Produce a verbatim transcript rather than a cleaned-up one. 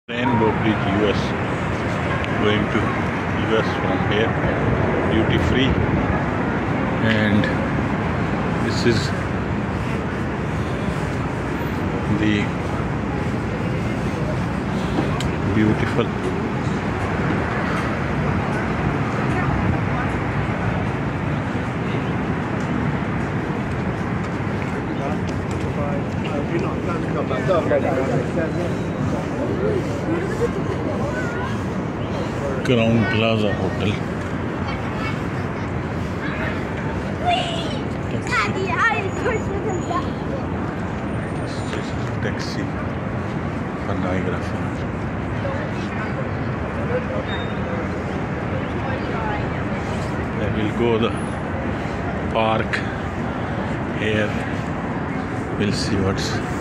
Rainbow Bridge, U S. Going to U S from here, duty free. And this is the beautiful Crown Plaza Hotel. Daddy, I pushed with him. This is taxi for Niagara Falls. Then we'll go the park here. We'll see what's